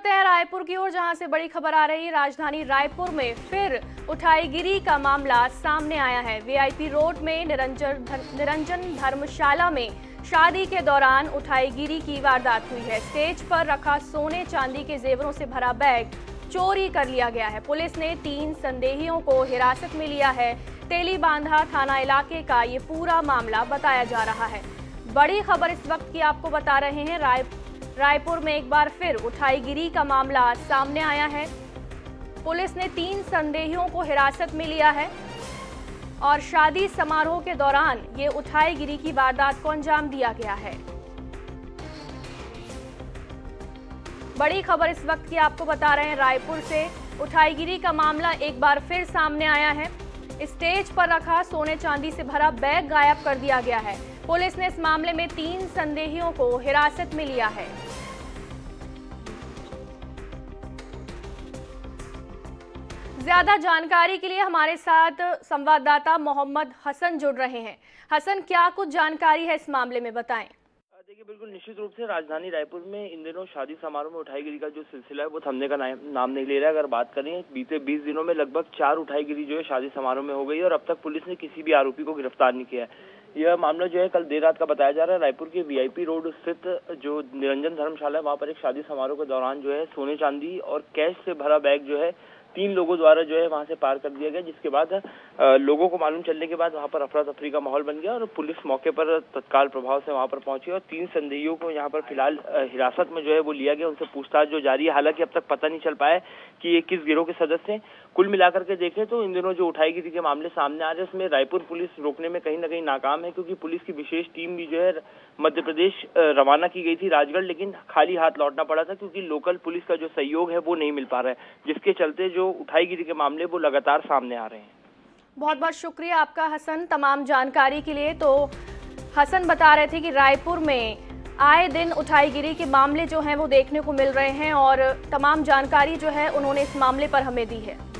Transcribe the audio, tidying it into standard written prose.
बढ़ते हैं रायपुर की ओर, जहां से बड़ी खबर आ रही है। राजधानी रायपुर में फिर उठाईगिरी का मामला सामने आया है। वीआईपी रोड में निरंजन धर्मशाला में शादी के दौरान उठाईगिरी की वारदात हुई है। स्टेज पर रखा सोने चांदी के जेवरों से भरा बैग चोरी कर लिया गया है। पुलिस ने 3 संदेहियों को हिरासत में लिया है। तेलीबांधा थाना इलाके का ये पूरा मामला बताया जा रहा है। बड़ी खबर इस वक्त की आपको बता रहे हैं। रायपुर में एक बार फिर उठाईगिरी का मामला सामने आया है। पुलिस ने 3 संदेहियों को हिरासत में लिया है और शादी समारोह के दौरान ये उठाईगिरी की वारदात को अंजाम दिया गया है। बड़ी खबर इस वक्त की आपको बता रहे हैं। रायपुर से उठाईगिरी का मामला एक बार फिर सामने आया है। स्टेज पर रखा सोने चांदी से भरा बैग गायब कर दिया गया है। पुलिस ने इस मामले में 3 संदेहियों को हिरासत में लिया है। ज्यादा जानकारी के लिए हमारे साथ संवाददाता मोहम्मद हसन जुड़ रहे हैं। हसन, क्या कुछ जानकारी है इस मामले में, बताएं। देखिए, बिल्कुल निश्चित रूप से राजधानी रायपुर में इन दिनों शादी समारोह में उठाईगिरी का जो सिलसिला है वो थमने का नाम नहीं ले रहा है। अगर बात करें, बीते 20 दिनों में लगभग 4 उठाईगिरी जो है शादी समारोह में हो गई और अब तक पुलिस ने किसी भी आरोपी को गिरफ्तार नहीं किया है। यह मामला जो है कल देर रात का बताया जा रहा है। रायपुर के वीआईपी रोड स्थित जो निरंजन धर्मशाला है, वहाँ पर एक शादी समारोह के दौरान जो है सोने चांदी और कैश से भरा बैग जो है 3 लोगों द्वारा जो है वहां से पार कर दिया गया, जिसके बाद लोगों को मालूम चलने के बाद वहां पर अफरा तफरी का माहौल बन गया और पुलिस मौके पर तत्काल प्रभाव से वहां पर पहुंची और 3 संदेहियों को यहां पर फिलहाल हिरासत में जो है वो लिया गया। उनसे पूछताछ जो जारी है। हालांकि अब तक पता नहीं चल पाया कि ये किस गिरोह के सदस्य हैं। कुल मिलाकर के देखें तो इन दिनों जो उठाईगिरी के मामले सामने आ रहे हैं, उसमें रायपुर पुलिस रोकने में कहीं ना कहीं नाकाम है, क्योंकि पुलिस की विशेष टीम भी जो है मध्य प्रदेश रवाना की गई थी राजगढ़, लेकिन खाली हाथ लौटना पड़ा था क्योंकि लोकल पुलिस का जो सहयोग है वो नहीं मिल पा रहा है, जिसके चलते जो उठाईगिरी के मामले वो लगातार सामने आ रहे हैं। बहुत बहुत शुक्रिया आपका हसन, तमाम जानकारी के लिए। तो हसन बता रहे थे कि रायपुर में आए दिन उठाईगिरी के मामले जो हैं वो देखने को मिल रहे हैं और तमाम जानकारी जो है उन्होंने इस मामले पर हमें दी है।